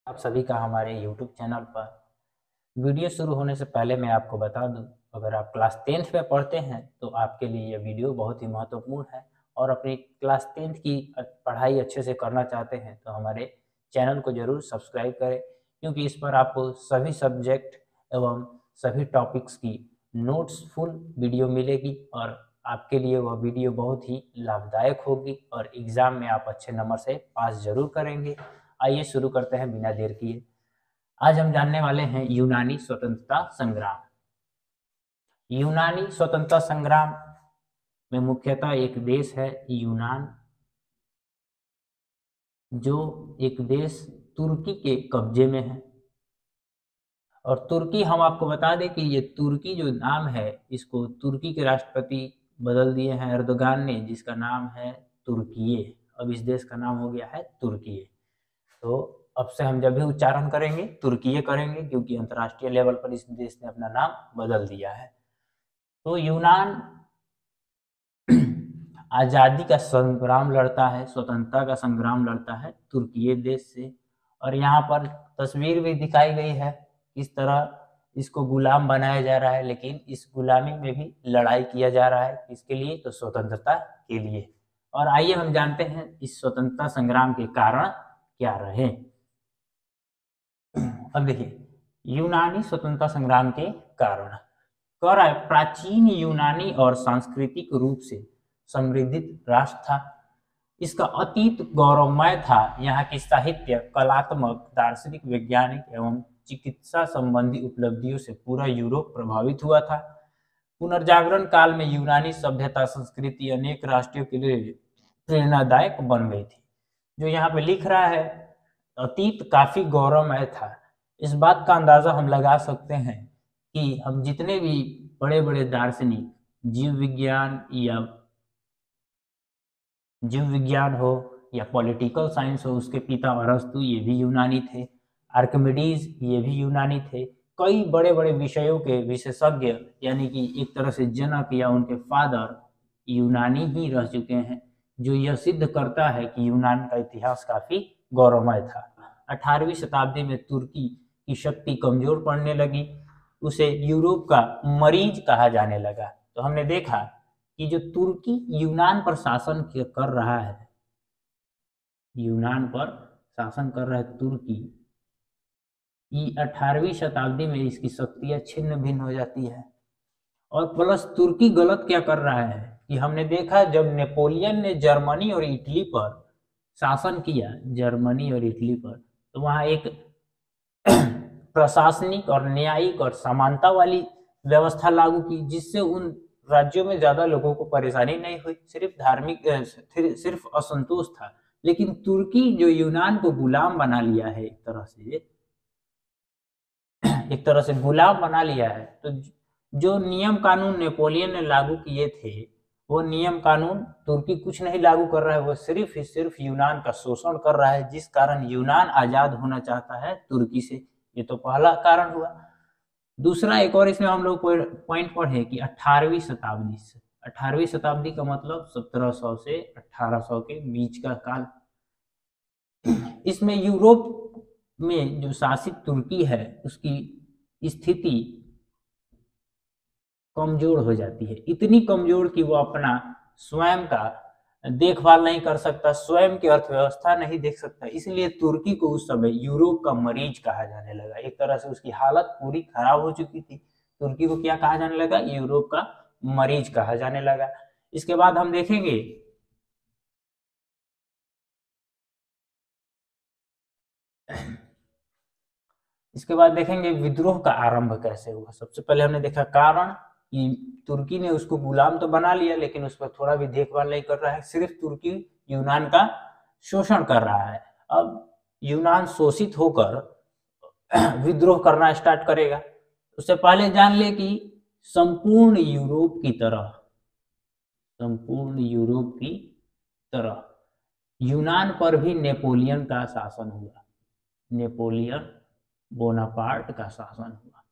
आप सभी का हमारे YouTube चैनल पर। वीडियो शुरू होने से पहले मैं आपको बता दूं, अगर आप क्लास 10th में पढ़ते हैं तो आपके लिए यह वीडियो बहुत ही महत्वपूर्ण है। और अपनी क्लास 10th की पढ़ाई अच्छे से करना चाहते हैं तो हमारे चैनल को ज़रूर सब्सक्राइब करें, क्योंकि इस पर आपको सभी सब्जेक्ट एवं सभी टॉपिक्स की नोट्स फुल वीडियो मिलेगी और आपके लिए वह वीडियो बहुत ही लाभदायक होगी और एग्ज़ाम में आप अच्छे नंबर से पास ज़रूर करेंगे। आइए शुरू करते हैं बिना देर किए। आज हम जानने वाले हैं यूनानी स्वतंत्रता संग्राम। यूनानी स्वतंत्रता संग्राम में मुख्यतः एक देश है यूनान, जो एक देश तुर्की के कब्जे में है। और तुर्की, हम आपको बता दें कि ये तुर्की जो नाम है, इसको तुर्की के राष्ट्रपति बदल दिए हैं एर्दोगान ने, जिसका नाम है तुर्कीये। अब इस देश का नाम हो गया है तुर्कीये। तो अब से हम जब भी उच्चारण करेंगे तुर्कीये करेंगे, क्योंकि अंतर्राष्ट्रीय लेवल पर इस देश ने अपना नाम बदल दिया है। तो यूनान आज़ादी का संग्राम लड़ता है, स्वतंत्रता का संग्राम लड़ता है तुर्कीये देश से। और यहाँ पर तस्वीर भी दिखाई गई है किस तरह इसको गुलाम बनाया जा रहा है, लेकिन इस गुलामी में भी लड़ाई किया जा रहा है। किसके लिए? तो स्वतंत्रता के लिए। और आइए हम जानते हैं इस स्वतंत्रता संग्राम के कारण क्या रहे। अब देखिए, यूनानी स्वतंत्रता संग्राम के कारण कह रहा है, प्राचीन यूनानी और सांस्कृतिक रूप से समृद्ध राष्ट्र था। इसका अतीत गौरवमय था। यहाँ की साहित्य, कलात्मक, दार्शनिक, वैज्ञानिक एवं चिकित्सा संबंधी उपलब्धियों से पूरा यूरोप प्रभावित हुआ था। पुनर्जागरण काल में यूनानी सभ्यता संस्कृति अनेक राष्ट्रों के लिए प्रेरणादायक बन गई थी। जो यहाँ पे लिख रहा है, अतीत काफी गौरवमय था, इस बात का अंदाजा हम लगा सकते हैं कि हम जितने भी बड़े बड़े दार्शनिक, जीव विज्ञान हो या पॉलिटिकल साइंस हो, उसके पिता अरस्तु ये भी यूनानी थे, आर्किमिडीज ये भी यूनानी थे। कई बड़े बड़े विषयों के विशेषज्ञ, यानी कि एक तरह से जनक या उनके फादर यूनानी ही रह चुके हैं, जो यह सिद्ध करता है कि यूनान का इतिहास काफी गौरवमय था। 18वीं शताब्दी में तुर्की की शक्ति कमजोर पड़ने लगी, उसे यूरोप का मरीज कहा जाने लगा। तो हमने देखा कि जो तुर्की यूनान पर शासन कर रहा है, यूनान पर शासन कर रहा है तुर्की, ये 18वीं शताब्दी में इसकी शक्तियां छिन्न भिन्न हो जाती है। और प्लस तुर्की गलत क्या कर रहा है कि हमने देखा, जब नेपोलियन ने जर्मनी और इटली पर शासन किया, जर्मनी और इटली पर, तो वहां एक प्रशासनिक और न्यायिक और समानता वाली व्यवस्था लागू की, जिससे उन राज्यों में ज्यादा लोगों को परेशानी नहीं हुई, सिर्फ सिर्फ असंतोष था। लेकिन तुर्की जो यूनान को गुलाम बना लिया है, एक तरह से गुलाम बना लिया है, तो जो नियम कानून नेपोलियन ने लागू किए थे, वो नियम कानून तुर्की कुछ नहीं लागू कर रहा है, वो सिर्फ ही सिर्फ यूनान का शोषण कर रहा है, जिस कारण यूनान आजाद होना चाहता है तुर्की से। ये तो पहला कारण हुआ। दूसरा एक और इसमें हम लोग पॉइंट पढ़े कि 18वीं शताब्दी से, 18वीं शताब्दी का मतलब 1700 से 1800 के बीच का काल। इसमें यूरोप में जो शासित तुर्की है, उसकी स्थिति कमजोर हो जाती है, इतनी कमजोर कि वो अपना स्वयं का देखभाल नहीं कर सकता, स्वयं की अर्थव्यवस्था नहीं देख सकता। इसलिए तुर्की को उस समय यूरोप का मरीज कहा जाने लगा। एक तरह से उसकी हालत पूरी खराब हो चुकी थी। तुर्की को क्या कहा जाने लगा? यूरोप का मरीज कहा जाने लगा। इसके बाद हम देखेंगे विद्रोह का आरंभ कैसे हुआ। सबसे पहले हमने देखा कारण कि तुर्की ने उसको गुलाम तो बना लिया, लेकिन उस पर थोड़ा भी देखभाल नहीं कर रहा है, सिर्फ तुर्की यूनान का शोषण कर रहा है। अब यूनान शोषित होकर विद्रोह करना स्टार्ट करेगा। उससे पहले जान ले कि संपूर्ण यूरोप की तरह यूनान पर भी नेपोलियन का शासन हुआ, नेपोलियन बोनापार्ट का शासन हुआ,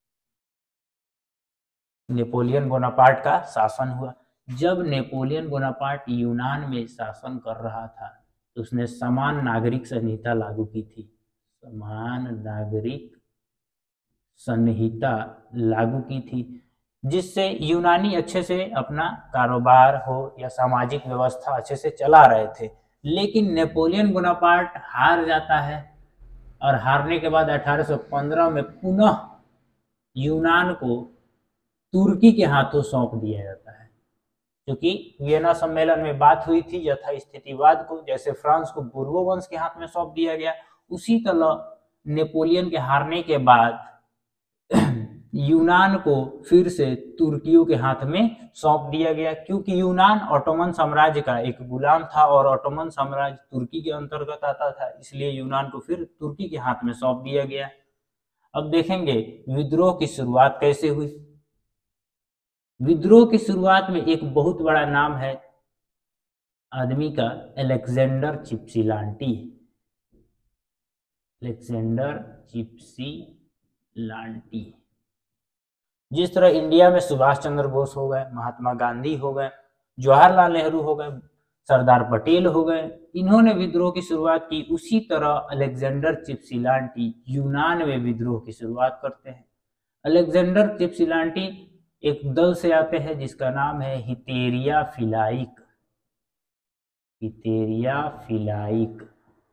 नेपोलियन बोनापार्ट का शासन हुआ। जब नेपोलियन बोनापार्ट यूनान में शासन कर रहा था, तो उसने समान नागरिक संहिता लागू की थी, समान नागरिक संहिता लागू की थी, जिससे यूनानी अच्छे से अपना कारोबार हो या सामाजिक व्यवस्था अच्छे से चला रहे थे। लेकिन नेपोलियन बोनापार्ट हार जाता है और हारने के बाद 1815 में पुनः यूनान को तुर्की के हाथों सौंप दिया जाता है, क्योंकि वियना सम्मेलन में बात हुई थी यथास्थितिवाद को जैसे फ्रांस को बुर्बो वंश के हाथ में सौंप दिया गया, उसी तरह नेपोलियन के हारने के बाद यूनान को फिर से तुर्कियों के हाथ में सौंप दिया गया, क्योंकि यूनान ऑटोमन साम्राज्य का एक गुलाम था और ऑटोमन साम्राज्य तुर्की के अंतर्गत आता था, इसलिए यूनान को फिर तुर्की के हाथ में सौंप दिया गया। अब देखेंगे विद्रोह की शुरुआत कैसे हुई। विद्रोह की शुरुआत में एक बहुत बड़ा नाम है आदमी का, अलेक्जेंडर चिपसिलांटी। अलेक्जेंडर चिपसिलांटी। जिस तरह इंडिया में सुभाष चंद्र बोस हो गए, महात्मा गांधी हो गए, जवाहरलाल नेहरू हो गए, सरदार पटेल हो गए, इन्होंने विद्रोह की शुरुआत की, उसी तरह अलेक्जेंडर चिपसिलांटी यूनान में विद्रोह की शुरुआत करते हैं। अलेक्जेंडर चिपसिलांटी एक दल से आते हैं जिसका नाम है हितेरिया फिलाइक। हितेरिया फिलाइक।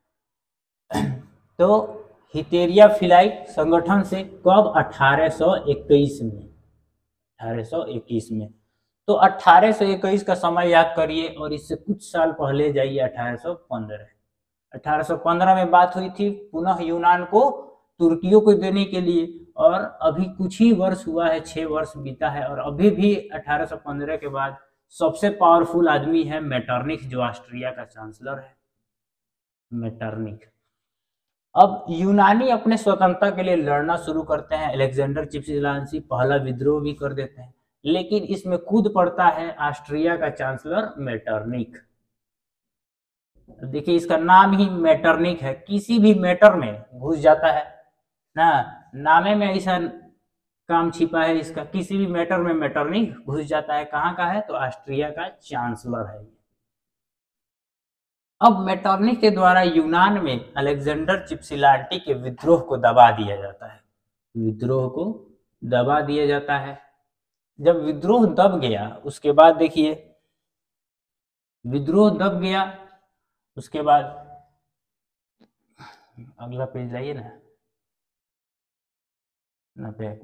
तो हितेरिया फिलाइक संगठन से कब? 1821 में। 1821 में। तो 1821 का समय याद करिए और इससे कुछ साल पहले जाइए 1815। 1815 में बात हुई थी पुनः यूनान को तुर्कियों को देने के लिए, और अभी कुछ ही वर्ष हुआ है, 6 वर्ष बीता है, और अभी भी 1815 के बाद सबसे पावरफुल आदमी है मेटरनिख, जो ऑस्ट्रिया का चांसलर है, मेटरनिख। अब यूनानी अपने स्वतंत्रता के लिए लड़ना शुरू करते हैं। अलेक्जेंडर चिपसिलांटी पहला विद्रोह भी कर देते हैं, लेकिन इसमें कूद पड़ता है ऑस्ट्रिया का चांसलर मेटरनिख। देखिए इसका नाम ही मेटरनिख है, किसी भी मैटर में घुस जाता है ना, नामे में ऐसा काम छिपा है इसका, किसी भी मैटर में मेटरनिख घुस जाता है। कहाँ का है? तो ऑस्ट्रिया का चांसलर है। अब मेटरनिख के द्वारा यूनान में अलेक्जेंडर चिपसिलांटी के विद्रोह को दबा दिया जाता है। विद्रोह को दबा दिया जाता है। जब विद्रोह दब गया उसके बाद देखिए, विद्रोह दब गया उसके बाद अगला पेज लाइए ना बैक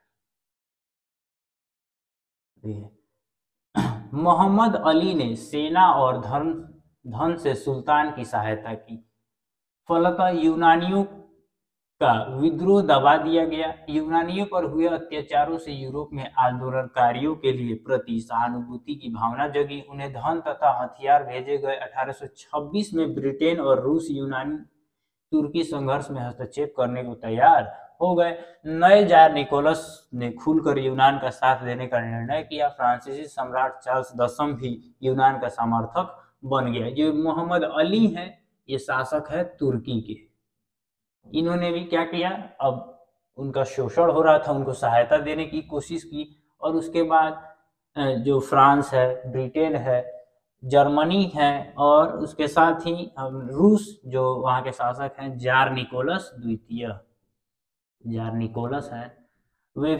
मोहम्मद अली ने सेना और धन से सुल्तान की सहायता की, फलतः यूनानियों का विद्रोह दबा दिया गया। यूनानियों पर हुए अत्याचारों से यूरोप में आंदोलनकारियों के लिए प्रति सहानुभूति की भावना जगी, उन्हें धन तथा हथियार भेजे गए। 1826 में ब्रिटेन और रूस यूनानी तुर्की संघर्ष में हस्तक्षेप करने को तैयार हो गए। नए जार निकोलस ने खुलकर यूनान का साथ देने का निर्णय किया। फ्रांसीसी सम्राट चार्ल्स 10 भी यूनान का समर्थक बन गया। जो मोहम्मद अली हैं ये शासक है तुर्की के, इन्होंने भी क्या किया, अब उनका शोषण हो रहा था, उनको सहायता देने की कोशिश की, और उसके बाद जो फ्रांस है, ब्रिटेन है, जर्मनी है, और उसके साथ ही रूस, जो वहाँ के शासक हैं जार निकोलस द्वितीय, जार निकोलस है, वे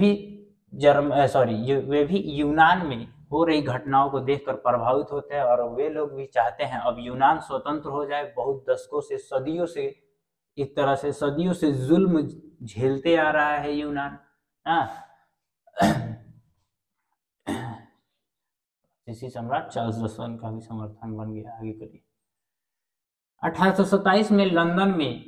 भी यूनान में हो रही घटनाओं को देखकर प्रभावित होते हैं, और वे लोग भी चाहते हैं अब यूनान स्वतंत्र हो जाए। बहुत दशकों से, सदियों से, एक तरह से सदियों से जुल्म झेलते आ रहा है यूनान। इसी सम्राट चार्ल्स 10 का भी समर्थन बन गया। आगे करिए। 1827 में लंदन में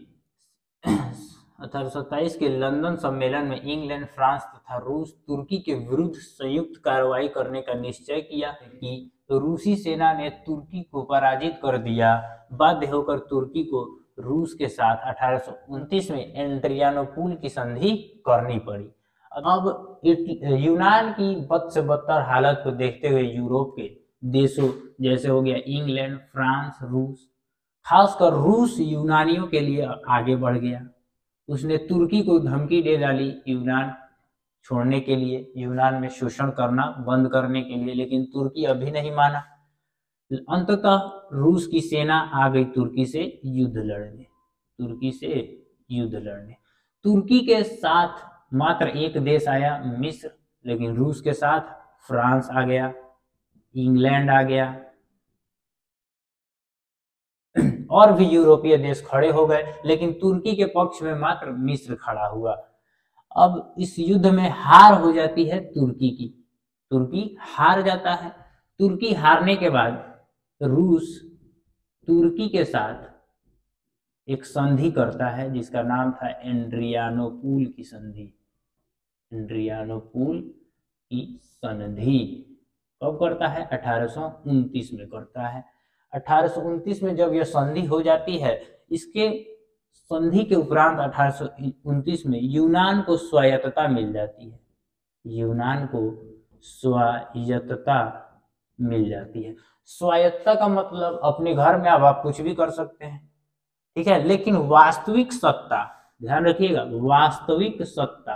1827 के लंदन सम्मेलन में इंग्लैंड, फ्रांस तथा रूस तुर्की के विरुद्ध संयुक्त कार्रवाई करने का निश्चय किया कि रूसी सेना ने तुर्की को पराजित कर दिया। बाध्य होकर तुर्की को रूस के साथ 1829 में एड्रियानोपुल की संधि करनी पड़ी। अब यूनान की बद से बदतर हालत को देखते हुए यूरोप के देशों जैसे हो गया इंग्लैंड, फ्रांस, रूस, खासकर रूस यूनानियों के लिए आगे बढ़ गया। उसने तुर्की को धमकी दे डाली यूनान छोड़ने के लिए, यूनान में शोषण करना बंद करने के लिए, लेकिन तुर्की अभी नहीं माना। अंततः रूस की सेना आ गई तुर्की से युद्ध लड़ने, तुर्की से युद्ध लड़ने। तुर्की के साथ मात्र एक देश आया, मिस्र, लेकिन रूस के साथ फ्रांस आ गया, इंग्लैंड आ गया और भी यूरोपीय देश खड़े हो गए, लेकिन तुर्की के पक्ष में मात्र मिस्र खड़ा हुआ। अब इस युद्ध में हार हो जाती है तुर्की की, तुर्की हार जाता है। तुर्की हारने के बाद रूस तुर्की के साथ एक संधि करता है जिसका नाम था एड्रियानोपुल की संधि। एड्रियानोपुल की संधि कब करता है? 1829 में करता है। 1829 में जब यह संधि हो जाती है, इसके संधि के उपरांत 1829 में यूनान को स्वायत्तता मिल जाती है। यूनान को स्वायत्तता मिल जाती है। स्वायत्तता का मतलब अपने घर में अब आप कुछ भी कर सकते हैं, ठीक है, लेकिन वास्तविक सत्ता, ध्यान रखिएगा, वास्तविक सत्ता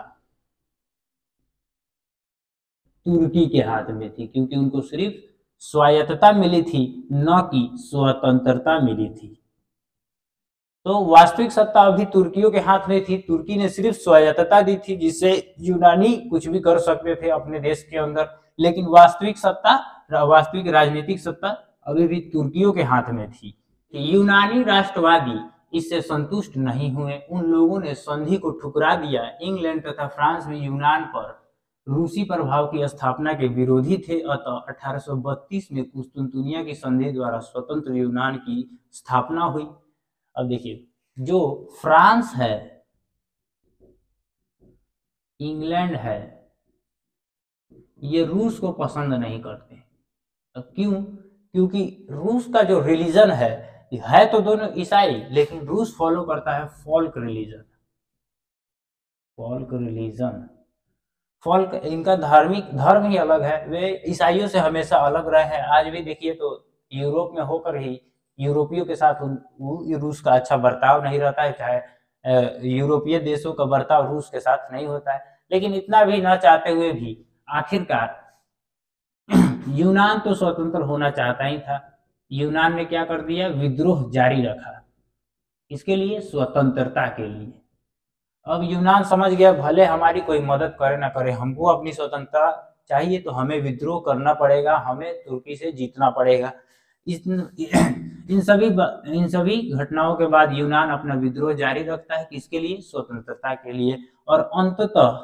तुर्की के हाथ में थी, क्योंकि उनको सिर्फ स्वायत्तता मिली थी, न कि स्वतंत्रता मिली थी। तो वास्तविक सत्ता अभी तुर्कियों के हाथ में थी, तुर्की ने सिर्फ स्वायत्तता दी थी जिससे यूनानी कुछ भी कर सकते थे अपने देश के अंदर, लेकिन वास्तविक सत्ता, वास्तविक राजनीतिक सत्ता अभी भी तुर्कियों के हाथ में थी। यूनानी राष्ट्रवादी इससे संतुष्ट नहीं हुए, उन लोगों ने संधि को ठुकरा दिया। इंग्लैंड तथा फ्रांस में यूनान पर रूसी प्रभाव की स्थापना के विरोधी थे, अतः 1832 में कुस्तुनतुनिया की संधि द्वारा स्वतंत्र यूनान की स्थापना हुई। अब देखिए, जो फ्रांस है, इंग्लैंड है, ये रूस को पसंद नहीं करते। अब क्यों? क्योंकि रूस का जो रिलीजन है तो दोनों ईसाई, लेकिन रूस फॉलो करता है folk religion. Folk religion, folk, इनका धर्म ही अलग है, वे ईसाइयों से हमेशा अलग रहे हैं। आज भी देखिए तो यूरोप में होकर ही यूरोपियों के साथ रूस का अच्छा बर्ताव नहीं रहता है, चाहे यूरोपीय देशों का बर्ताव रूस के साथ नहीं होता है। लेकिन इतना भी न चाहते हुए भी आखिरकार यूनान तो स्वतंत्र होना चाहता ही था। यूनान ने क्या कर दिया? विद्रोह जारी रखा। इसके लिए स्वतंत्रता के लिए। अब यूनान समझ गया, भले हमारी कोई मदद करे ना करे, हमको अपनी स्वतंत्रता चाहिए तो हमें विद्रोह करना पड़ेगा, हमें तुर्की से जीतना पड़ेगा। इन सभी घटनाओं के बाद यूनान अपना विद्रोह जारी रखता है, किसके लिए? स्वतंत्रता के लिए। और अंततः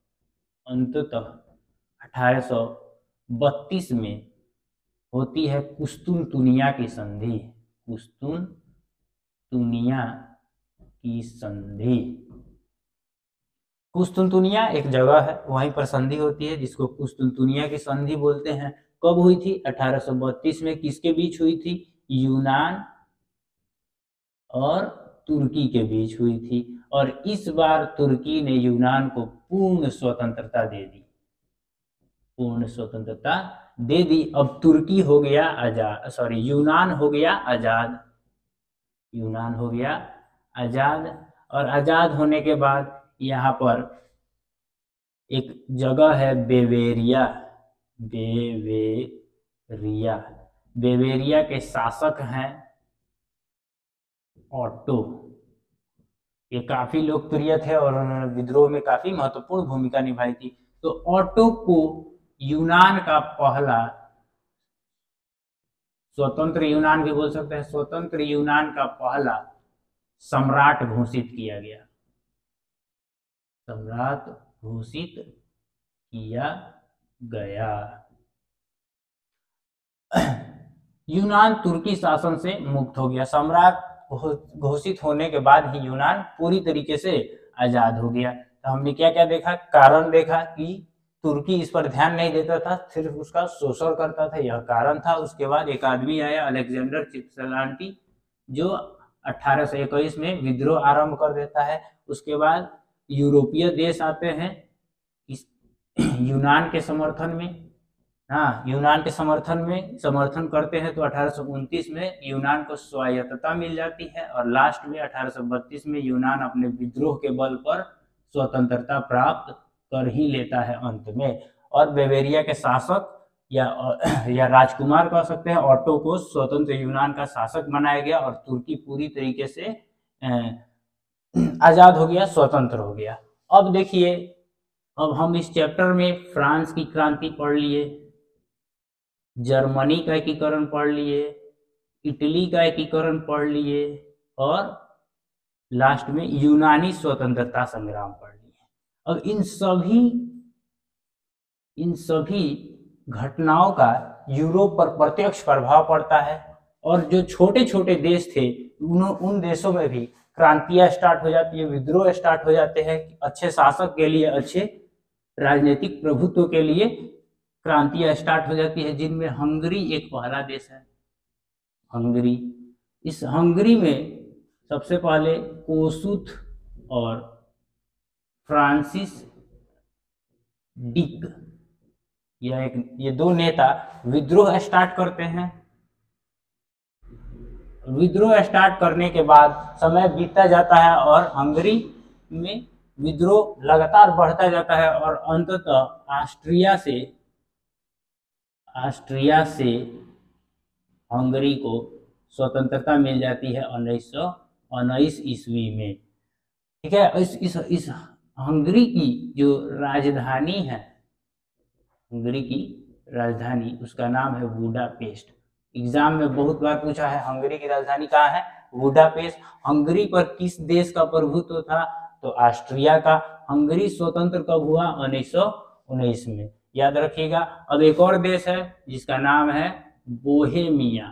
1832 में होती है कुस्तुनतुनिया की संधि। कुस्तुनतुनिया की संधि, कुस्तुनतुनिया एक जगह है, वहीं पर संधि होती है जिसको कुस्तुनतुनिया की संधि बोलते हैं। कब हुई थी? 1832 में। किसके बीच हुई थी? यूनान और तुर्की के बीच हुई थी। और इस बार तुर्की ने यूनान को पूर्ण स्वतंत्रता दे दी, पूर्ण स्वतंत्रता दे दी। अब तुर्की हो गया आजाद, सॉरी, यूनान हो गया आजाद, यूनान हो गया आजाद। और आजाद होने के बाद यहाँ पर एक जगह है बेवेरिया, बेवेरिया, बेवेरिया के शासक हैं ऑटो। ये काफी लोकप्रिय थे और उन्होंने विद्रोह में काफी महत्वपूर्ण भूमिका निभाई थी। तो ऑटो को यूनान का पहला, स्वतंत्र यूनान भी बोल सकते हैं, स्वतंत्र यूनान का पहला सम्राट घोषित किया गया, सम्राट घोषित किया गया। यूनान तुर्की शासन से मुक्त हो गया। सम्राट घोषित होने के बाद ही यूनान पूरी तरीके से आजाद हो गया। तो हमने क्या क्या देखा? कारण देखा कि तुर्की इस पर ध्यान नहीं देता था, सिर्फ उसका शोषण करता था, यह कारण था। उसके बाद एक आदमी आया, अलेक्जेंडर चिप्सलांटी, जो 1821 में विद्रोह आरंभ कर देता है। उसके बाद यूरोपीय देश आते हैं इस यूनान के समर्थन में, यूनान के समर्थन करते हैं। तो 1829 में यूनान को स्वायत्तता मिल जाती है और लास्ट में 1832 में यूनान अपने विद्रोह के बल पर स्वतंत्रता प्राप्त कर ही लेता है अंत में। और बेवेरिया के शासक या राजकुमार कह सकते हैं, ऑटो को स्वतंत्र यूनान का शासक बनाया गया और तुर्की पूरी तरीके से आजाद हो गया, स्वतंत्र हो गया। अब देखिए, अब हम इस चैप्टर में फ्रांस की क्रांति पढ़ लिए, जर्मनी का एकीकरण पढ़ लिए, इटली का एकीकरण पढ़ लिए, और लास्ट में यूनानी स्वतंत्रता संग्राम पढ़ लिए। अब इन सभी घटनाओं का यूरोप पर प्रत्यक्ष प्रभाव पड़ता है, और जो छोटे छोटे देश थे उन देशों में भी क्रांतियां स्टार्ट हो जाती है, विद्रोह स्टार्ट हो जाते हैं। अच्छे शासक के लिए, अच्छे राजनीतिक प्रभुत्व के लिए क्रांतियां स्टार्ट हो जाती है, जिनमें हंगरी एक पहला देश है। हंगरी, इस हंगरी में सबसे पहले कोसुथ और फ्रांसिस डिक, ये दो नेता विद्रोह स्टार्ट करते हैं। विद्रोह स्टार्ट करने के बाद समय बीतता जाता है और हंगरी में विद्रोह लगातार बढ़ता जाता है, और अंततः ऑस्ट्रिया से हंगरी को स्वतंत्रता मिल जाती है 1919 ईस्वी में। ठीक है, इस हंगरी की जो राजधानी है, हंगरी की राजधानी, उसका नाम है बुडापेस्ट। एग्जाम में बहुत बार पूछा है हंगरी की राजधानी कहाँ है, बुडापेस्ट। हंगरी पर किस देश का प्रभुत्व था, तो ऑस्ट्रिया का। हंगरी स्वतंत्र कब हुआ, 1919 में, याद रखिएगा। अब एक और देश है जिसका नाम है बोहेमिया।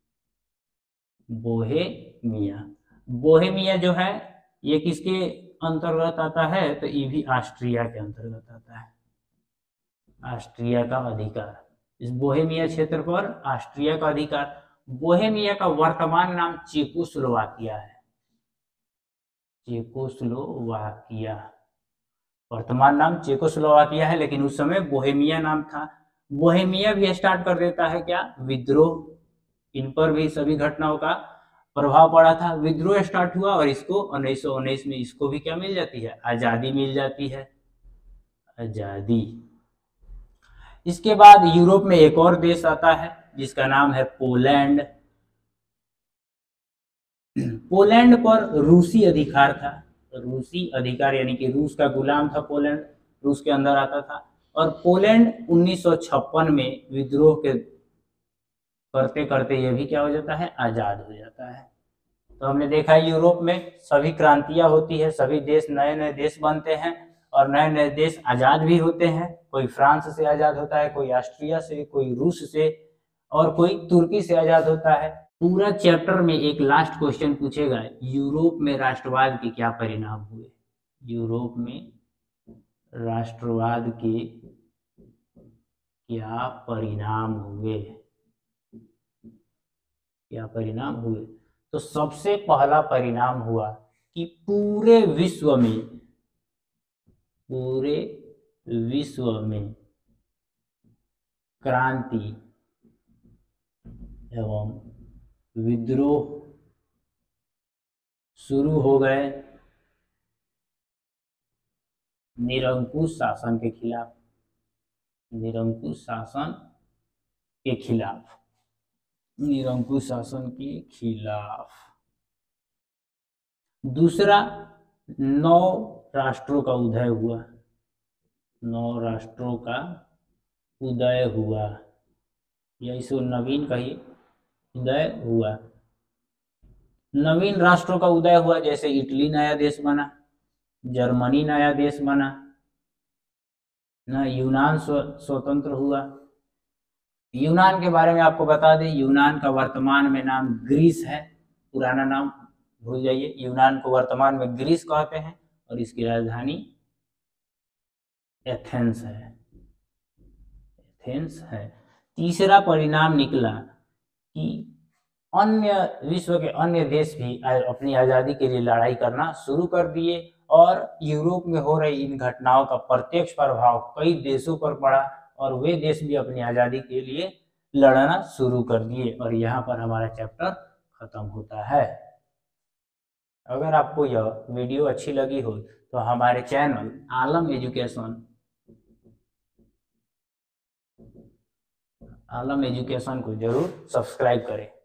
बोहेमिया जो है ये किसके अंतर्गत आता है, तो ये भी ऑस्ट्रिया के अंतर्गत आता है। ऑस्ट्रिया का अधिकार, इस बोहेमिया क्षेत्र पर ऑस्ट्रिया का अधिकार। बोहेमिया का वर्तमान नाम चेकोस्लोवाकिया है। चेकोस्लोवाकिया, वर्तमान नाम चेकोस्लोवाकिया है, लेकिन उस समय बोहेमिया नाम था। बोहेमिया भी स्टार्ट कर देता है क्या, विद्रोह। इन पर भी सभी घटनाओं का प्रभाव पड़ा था। विद्रोह स्टार्ट हुआ और इसको 1919 में इसको भी क्या मिल जाती है, आजादी मिल जाती है, आजादी। इसके बाद यूरोप में एक और देश आता है जिसका नाम है पोलैंड। पोलैंड पर रूसी अधिकार था, रूसी अधिकार यानी कि रूस का गुलाम था पोलैंड, रूस के अंदर आता था। और पोलैंड 1956 में विद्रोह के करते करते यह भी क्या हो जाता है, आजाद हो जाता है। तो हमने देखा यूरोप में सभी क्रांतियां होती है, सभी देश नए नए देश बनते हैं, और नए नए देश आजाद भी होते हैं। कोई फ्रांस से आजाद होता है, कोई ऑस्ट्रिया से, कोई रूस से, और कोई तुर्की से आजाद होता है। पूरा चैप्टर में एक लास्ट क्वेश्चन पूछेगा, यूरोप में राष्ट्रवाद के क्या परिणाम हुए। यूरोप में राष्ट्रवाद के क्या परिणाम हुए, क्या परिणाम हुए। तो सबसे पहला परिणाम हुआ कि पूरे विश्व में क्रांति एवं विद्रोह शुरू हो गए निरंकुश शासन के खिलाफ, निरंकुश शासन के खिलाफ, निरंकुश शासन के खिलाफ। दूसरा, 9 राष्ट्रों का उदय हुआ, 9 राष्ट्रों का उदय हुआ, या इसको नवीन कहिए, उदय हुआ। नवीन राष्ट्रों का उदय हुआ, जैसे इटली नया देश बना, जर्मनी नया देश बना ना, यूनान स्वतंत्र हुआ। यूनान के बारे में आपको बता दें, यूनान का वर्तमान में नाम ग्रीस है, पुराना नाम भूल जाइए। यूनान को वर्तमान में ग्रीस कहते हैं, और इसकी राजधानी एथेंस है, एथेंस है। तीसरा परिणाम निकला कि अन्य विश्व के अन्य देश भी अपनी आजादी के लिए लड़ाई करना शुरू कर दिए, और यूरोप में हो रही इन घटनाओं का प्रत्यक्ष प्रभाव कई देशों पर पड़ा, और वे देश भी अपनी आजादी के लिए लड़ना शुरू कर दिए। और यहाँ पर हमारा चैप्टर खत्म होता है। अगर आपको यह वीडियो अच्छी लगी हो तो हमारे चैनल आलम एजुकेशन को जरूर सब्सक्राइब करें।